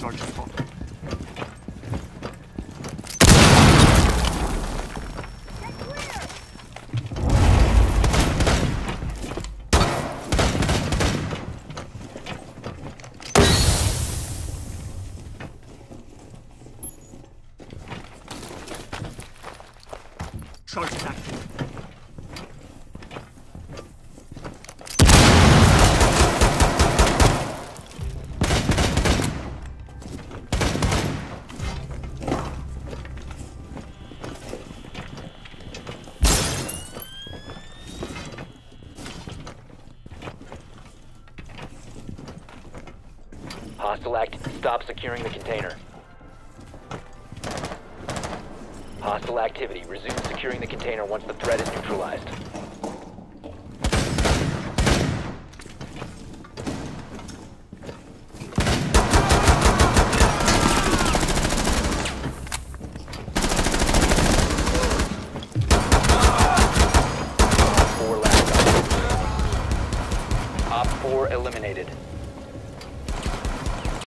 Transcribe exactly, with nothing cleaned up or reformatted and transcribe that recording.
Charge spotted. Charge is active. Hostile act. Stop securing the container. Hostile activity. Resume securing the container once the threat is neutralized. Op four last. Op four eliminated.